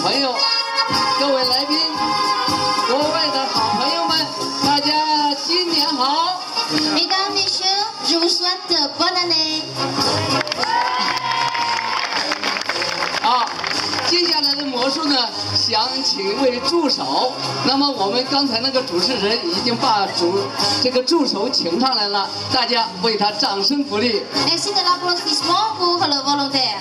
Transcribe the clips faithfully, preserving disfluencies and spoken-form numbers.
朋友、各位来宾、国外的好朋友们，大家新年好 Mesdames, Messieurs, je vous souhaite bonne année. 啊，接下来的魔术呢，想请一位助手。那么我们刚才那个主持人已经把主这个助手请上来了，大家为他掌声鼓励。 Merci de l'applaudissement pour le volontaire.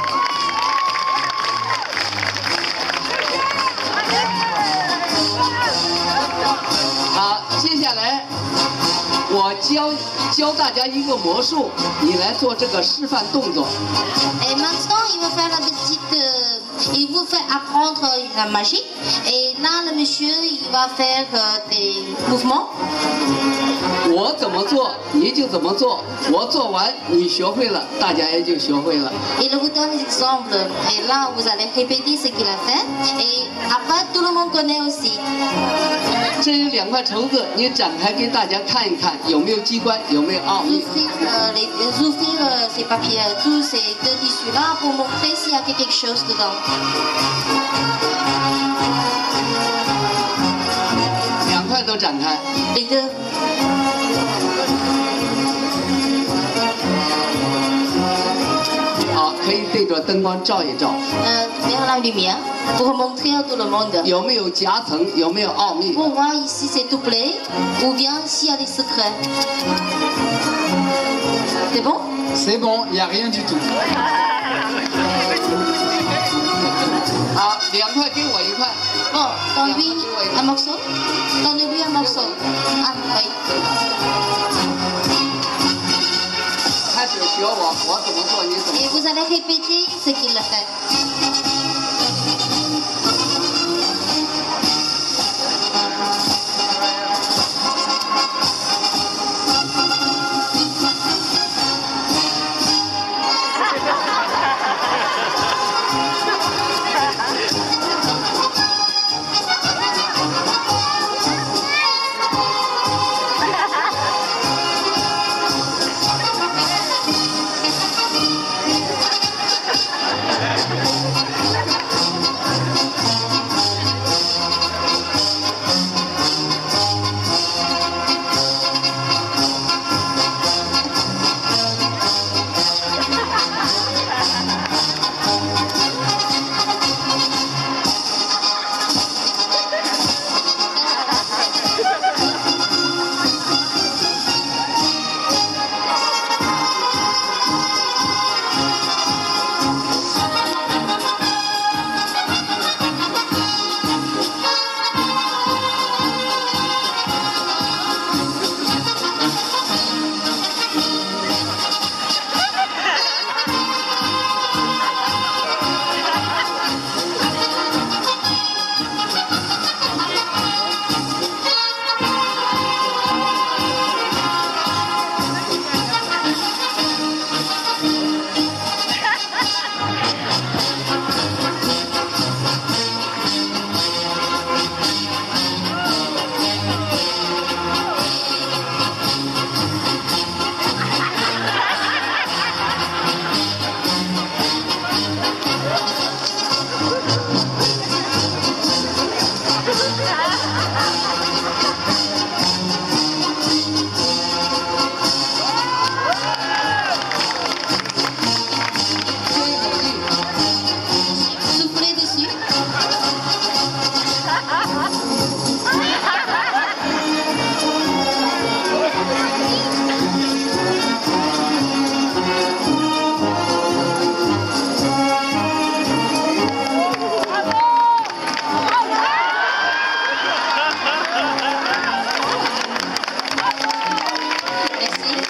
啊，接下来我教教大家一个魔术，你来做这个示范动作。 Et maintenant, il va faire la petite, euh, il vous fait apprendre la magie. Et là, le monsieur, il va faire euh, des mouvements. 我怎么做你就怎么做，我做完你学会了，大家也就学会了。 Il vous donne des exemples. Et là, vous allez répéter ce qu'il a fait. Et après, tout le monde connaît aussi. 这有两块绸子，你展开给大家看一看，有没有机关，有没有奥秘。 Ouvrir, euh, les, ouvrir euh, ces papiers, tous ces deux tissus-là pour montrer s'il y a quelque chose dedans. 两块都展开。 Les deux. 好，可以对着灯光照一照。 Euh, vers la lumière pour montrer à tout le monde. 有没有夹层？有没有奥秘？ Pour voir ici c'est doublé ou bien s'il y a des secrets. C'est bon? C'est bon, il n'y a rien du tout. 好，两块给我一块。 Bon, donne-lui un morceau. Donne-lui un morceau. Ah, oui. 开始学我，我怎么做你怎么 Et 做。 vous allez répéter ce qu'il a fait. Soufflez dessus. Merci.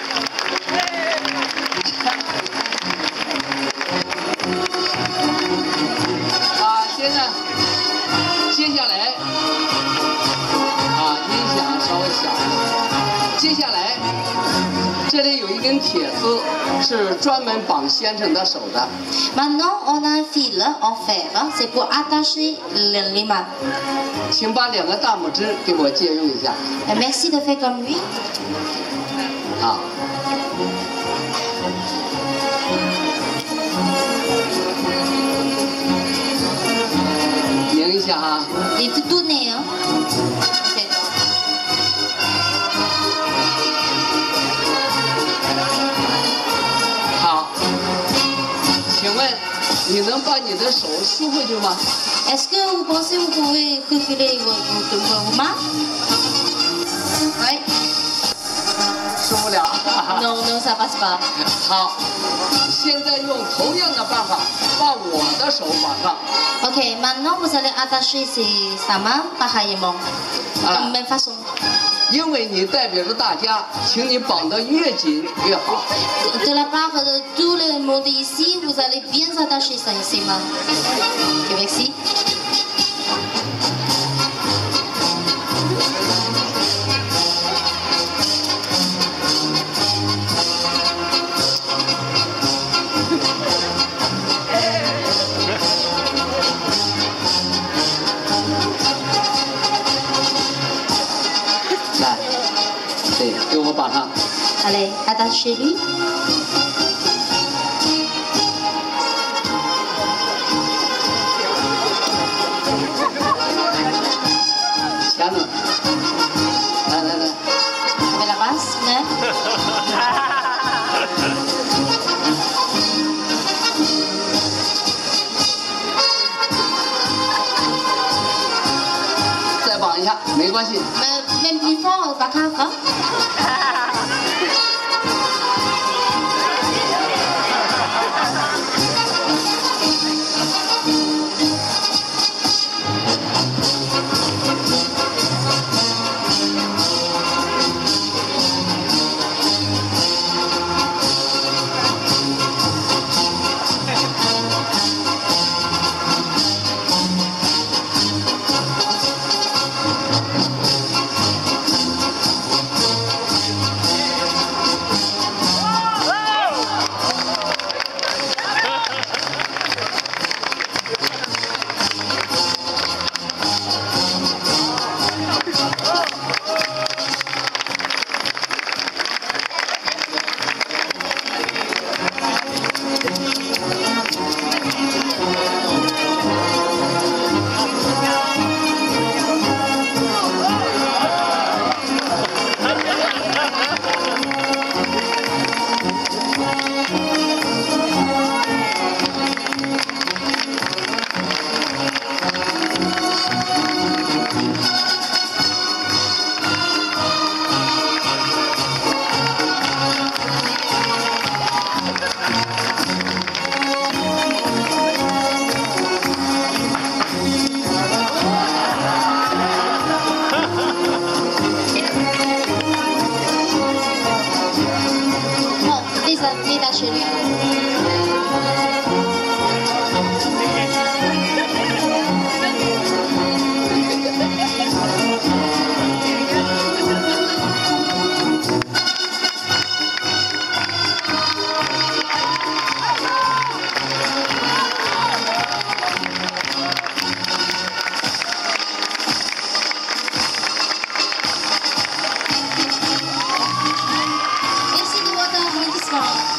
啊，现在接下来啊，音响稍微小一点。接下来这里有一根铁丝，是专门绑先生的手的。 Maintenant, on a un fil en fer. hein, C'est pour attacher le- les mains. 请把两个大拇指给我借用一下。 Et merci de faire comme lui. 啊。 Il faut tourner, hein. Ok. 好，请问你能把你的手梳回去吗？ Est-ce que vous pensez que vous pouvez refiler vos, vos, vos mains? Oui. 梳不了。 Non, non, ça passe pas. 好，现在用同样的办法把我的手绑上。 Ok, maintenant vous allez attacher ses, sa main pareillement. De la même façon. 因为你代表着大家，请你绑得越紧越好。 De la part de tout le monde ici, vous allez bien attacher ses mains. Ok, merci. Allez, attachez-lui. Avec la basse, mais... 再绑一下，没关系。 Même plus fort, pas grave. Hein? Merci de votre applaudissement.